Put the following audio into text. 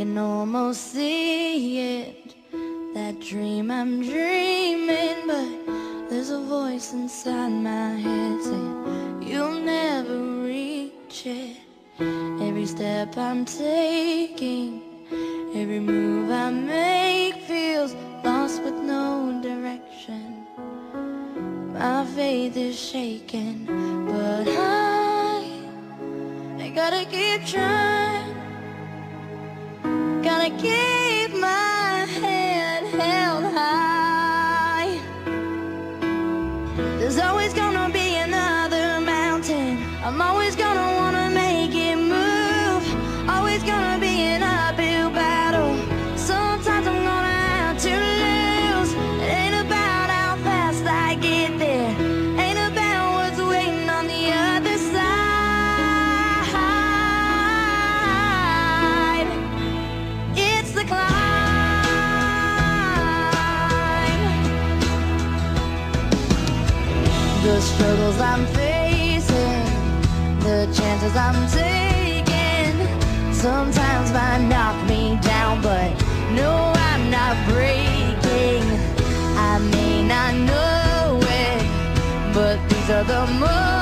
can almost see it, that dream I'm dreaming, but there's a voice inside my head saying you'll never reach it. Every step I'm taking, every move I make feels lost with no direction. My faith is shaking, but I gotta keep trying. Gotta keep my head held high. There's always gonna be another mountain. I'm always gonna wanna make it move. Always gonna be an uphill battle. Sometimes I'm gonna have to lose. It ain't about how fast I get there. Ain't about what's waiting on the other side. It's the climb. The struggles I'm facing, the chances I'm taking, sometimes might knock me down, but no, I'm not breaking. I may not know it, but these are the moments